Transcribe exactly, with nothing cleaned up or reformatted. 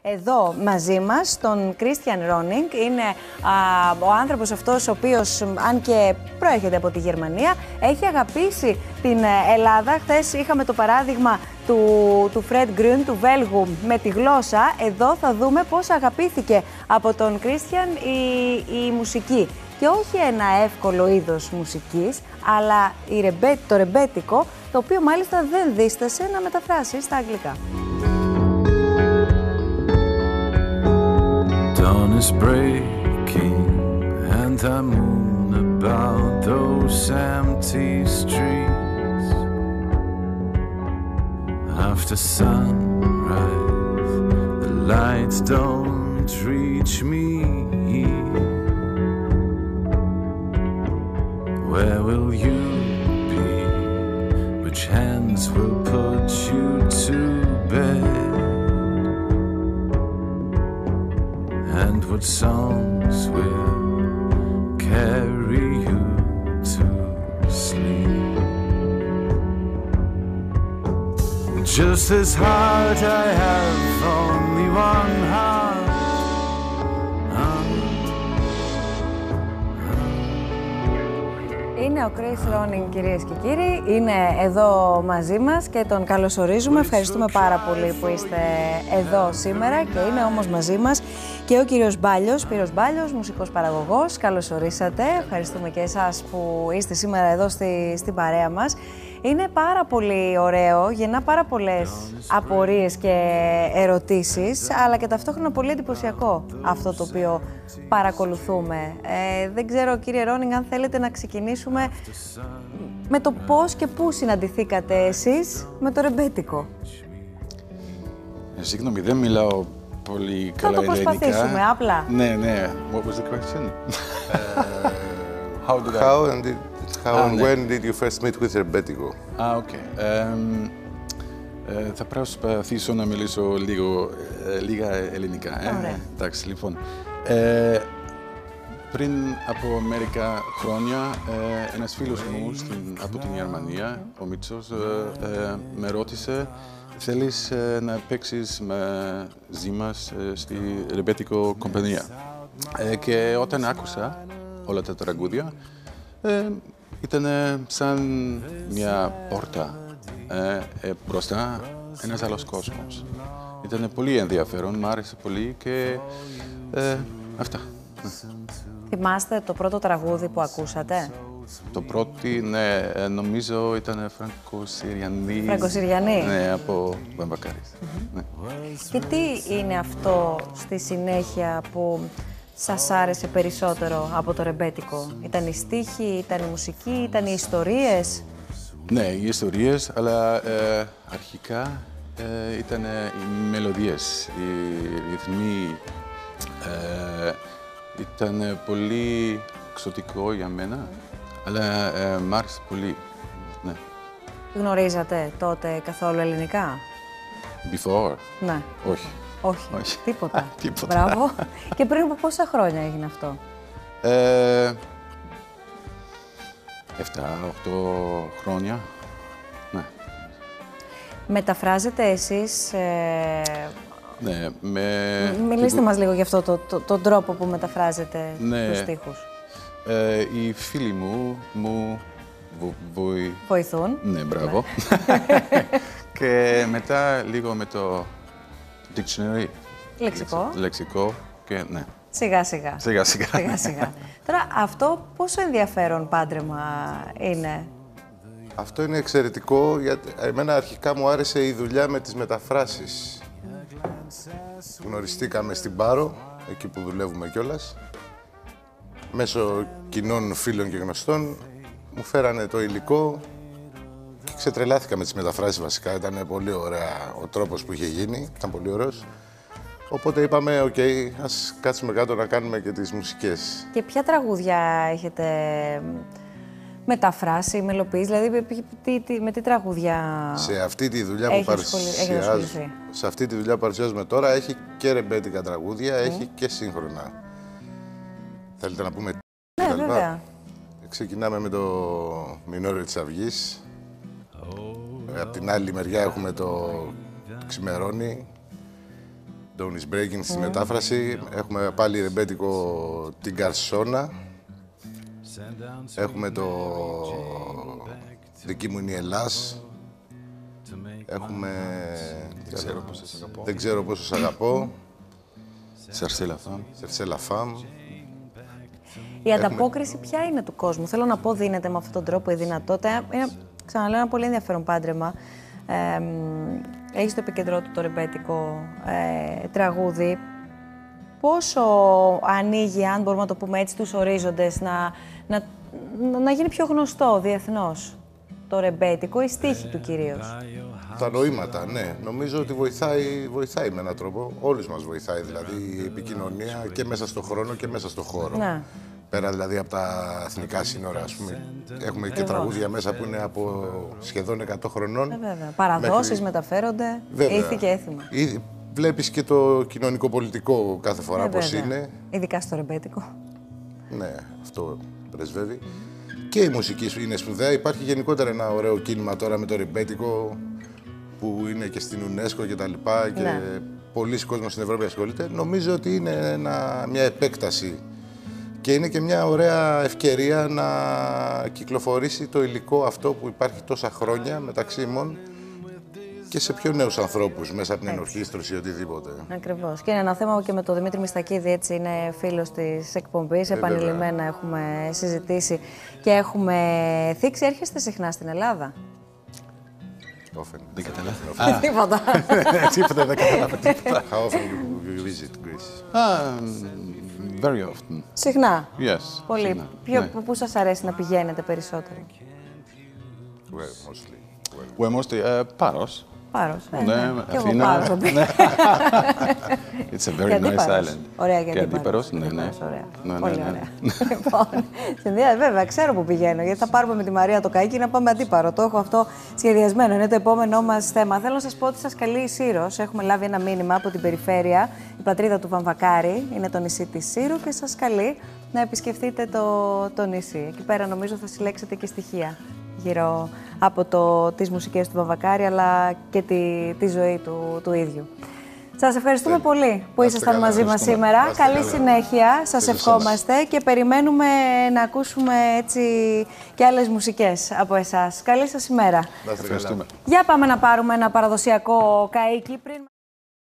εδώ μαζί μας τον Christian Ronning. Είναι α, ο άνθρωπος αυτός ο οποίος, αν και προέρχεται από τη Γερμανία, έχει αγαπήσει την Ελλάδα. Χθες είχαμε το παράδειγμα του, του Fred Grün, του Βέλγου, με τη γλώσσα. Εδώ θα δούμε πώς αγαπήθηκε από τον Christian η, η μουσική. Και όχι ένα εύκολο είδος μουσικής, αλλά η ρεμπέ, το ρεμπέτικο, το οποίο μάλιστα δεν δίστασε να μεταφράσει στα αγγλικά. Dawn is breaking and I moon about those empty streets. After sunrise, the lights don't reach me. Where will you be? Which hands will put you to bed? And what songs will carry you to sleep? Just this heart I have, only one heart. Είναι ο Chris Ronning, κυρίες και κύριοι, είναι εδώ μαζί μας και τον καλωσορίζουμε. Ευχαριστούμε πάρα πολύ που είστε εδώ σήμερα και είναι όμως μαζί μας και ο κύριος Μπάλιος, Σπύρος Μπάλιος, μουσικός παραγωγός. Καλώς ορίσατε. Ευχαριστούμε και εσάς που είστε σήμερα εδώ στη, στην παρέα μας. Είναι πάρα πολύ ωραίο, γεννά πάρα πολλές απορίες και ερωτήσεις, αλλά και ταυτόχρονα πολύ εντυπωσιακό αυτό το οποίο παρακολουθούμε. Ε, δεν ξέρω, κύριε Ronning, αν θέλετε να ξεκινήσουμε με το πώς και πού συναντηθήκατε εσείς με το ρεμπέτικο. Ε, συγγνώμη, δεν μιλάω πολύ καλά ελληνικά. Θα το προσπαθήσουμε, απλά. Ναι, ναι. What was the question? uh, how did I... How and, did, how ah, and ναι. when did you first meet with Rebetiko? Α, οκ. Θα προσπαθήσω να μιλήσω λίγο, ε, λίγα ελληνικά. Ε. Ωραία. Εντάξει, λοιπόν. Ε, πριν από μερικά χρόνια, ε, ένας φίλος μου στην, από την Γερμανία, ο Μίτσος, ε, ε, με ρώτησε «Θέλεις ε, να παίξεις μαζί μας ε, στη ρεμπέτικο κομπανία?» ε, Και όταν άκουσα όλα τα τραγούδια, ε, ήταν σαν μια πόρτα ε, ε, μπροστά, ένας άλλος κόσμος. Ήταν πολύ ενδιαφέρον, μ' άρεσε πολύ και ε, αυτά. Θυμάστε το πρώτο τραγούδι που ακούσατε? Το πρώτο, ναι, νομίζω ήταν Φραγκοσυριανή. Φραγκοσυριανή. Ναι, από Βαμβακάρης. Mm-hmm. Ναι. Και τι είναι αυτό στη συνέχεια που σας άρεσε περισσότερο από το ρεμπέτικο? Ήταν οι στίχοι, ήταν η μουσική, ήταν οι ιστορίες? Ναι, οι ιστορίες, αλλά ε, αρχικά ε, ήταν οι μελωδίες, οι ρυθμοί. Ε, ήταν πολύ εξωτικό για μένα, αλλά ε, μ' άρεσε πολύ. Ναι. Γνωρίζατε τότε καθόλου ελληνικά? Before? Ναι. Όχι. Όχι. Όχι. Τίποτα. Τίποτα. Μπράβο. Και πριν από πόσα χρόνια έγινε αυτό? Ε, Εφτά, οχτώ χρόνια. Ναι. Μεταφράζετε εσείς... Ε... Ναι, με... Μιλήστε μας λίγο για αυτό το, το, τον τρόπο που μεταφράζετε ναι. τους στίχους. Ε, οι φίλοι μου μου βο, βοη... βοηθούν. Ναι, μπράβο. Ναι. Και μετά λίγο με το dictionary. Λεξικό. Λεξικό και ναι. Σιγά σιγά. Σιγά σιγά. σιγά, σιγά. Τώρα αυτό πόσο ενδιαφέρον πάντρεμα είναι? Αυτό είναι εξαιρετικό, γιατί εμένα αρχικά μου άρεσε η δουλειά με τις μεταφράσεις. Γνωριστήκαμε στην Πάρο, εκεί που δουλεύουμε κιόλας. Μέσω κοινών φίλων και γνωστών μου φέρανε το υλικό και ξετρελάθηκα με τις μεταφράσεις βασικά. Ήταν πολύ ωραία ο τρόπος που είχε γίνει, ήταν πολύ ωραίος. Οπότε είπαμε, οκ, okay, ας κάτσουμε κάτω να κάνουμε και τις μουσικές. Και ποια τραγούδια έχετε μεταφράσει, μελοποιήσει, δηλαδή τι, τι, με τι τραγούδια σε αυτή τη δουλειά που παρουσιάζω, σε αυτή τη δουλειά που παρουσιάζουμε τώρα, έχει και ρεμπέτικα τραγούδια, mm. έχει και σύγχρονα. Θέλετε να πούμε ναι, βέβαια. Ξεκινάμε με το Μινόριο της Αυγής. Oh, απ' την άλλη μεριά έχουμε το Ξημερώνει. Dawn is Breaking στη mm. μετάφραση. Έχουμε πάλι ρεμπέτικο την Καρσόνα. Έχουμε το Δική μου είναι η Ελλάς. Έχουμε... Δεν ξέρω πόσο σ' αγαπώ. Δεν ξέρω πόσο σ' αγαπώ. Cherchez la femme. Cherchez la femme. Η ανταπόκριση ποια είναι του κόσμου? Θέλω να πω, δίνεται με αυτόν τον τρόπο η δυνατότητα. Είναι, ξαναλέω, ένα πολύ ενδιαφέρον πάντρεμα. Ε, έχει στο επικεντρό του το ρεμπέτικο ε, τραγούδι. Πόσο ανοίγει, αν μπορούμε να το πούμε έτσι, τους ορίζοντες, να, να, να γίνει πιο γνωστό διεθνώς το ρεμπέτικο, η στίχη του κυρίως? Τα νοήματα, ναι. Νομίζω ότι βοηθάει, βοηθάει με έναν τρόπο. Όλους μας βοηθάει, δηλαδή, η επικοινωνία και μέσα στον χρόνο και μέσα στον χώρο. Ναι. Πέρα δηλαδή από τα εθνικά σύνορα, ας πούμε. Έχουμε και Ακριβώς. τραγούδια μέσα που είναι από σχεδόν εκατό χρονών. Ε, βέβαια. Παραδόσεις μέχρι... μεταφέρονται, ήθη και έθιμα. Ή... Βλέπεις και το κοινωνικό-πολιτικό κάθε φορά ε, πώς είναι. Ειδικά στο ρεμπέτικο. Ναι, αυτό πρεσβεύει. Και η μουσική σου είναι σπουδαία. Υπάρχει γενικότερα ένα ωραίο κίνημα τώρα με το ρεμπέτικο που είναι και στην UNESCO και τα λοιπά και ναι. πολλοί κόσμος στην Ευρώπη ασχολείται. Νομίζω ότι είναι ένα, μια επέκταση και είναι και μια ωραία ευκαιρία να κυκλοφορήσει το υλικό αυτό που υπάρχει τόσα χρόνια μεταξύ ημών και σε πιο νέους ανθρώπους μέσα από την ενορχήστρωση ή οτιδήποτε. Ακριβώς. Και είναι ένα θέμα και με τον Δημήτρη Μιστακίδη, έτσι, είναι φίλος της εκπομπής. Ε, Επανειλημμένα έχουμε συζητήσει και έχουμε θίξει. Έρχεστε συχνά στην Ελλάδα? Often. Δεν καταλάβα. Τίποτα. Τίποτα, δεν καταλάβα τίποτα. How often you visit Greece? Very often. Συχνά. Yes. Πολύ. Ποιο, πού σας αρέσει να πηγαίνετε περισσότερο? Where mostly? We're mostly Paros. Πάρος. Ναι, Και εγώ Αθήνα. Πάρος. It's a very nice island. Ωραία, και Αντίπαρος. Ναι, ναι. Πολύ ωραία. Λοιπόν, συνδυάζει, βέβαια, ξέρω που πηγαίνω, γιατί θα πάρουμε με τη Μαρία το καΐκι να πάμε Αντίπαρο. Το έχω αυτό σχεδιασμένο, είναι το επόμενό μας θέμα. Θέλω να σας πω ότι σας καλεί η Σύρος. Έχουμε λάβει ένα μήνυμα από την περιφέρεια, η πατρίδα του Βαμβακάρη, είναι το νησί της Σύρου και σας καλεί να επισκεφτείτε το, το νησί. Εκεί πέρα νομίζω θα συλλέξετε και στοιχεία γύρω από το, τις μουσικές του Βαμβακάρη, αλλά και τη, τη ζωή του, του ίδιου. Σας ευχαριστούμε yeah. πολύ που ήσασταν καλά, μαζί μας σήμερα. Καλή καλά. συνέχεια, σας και ευχόμαστε σας. Και περιμένουμε να ακούσουμε έτσι και άλλες μουσικές από εσάς. Καλή σας ημέρα. Ευχαριστούμε. Για πάμε να πάρουμε ένα παραδοσιακό καΐκι πριν...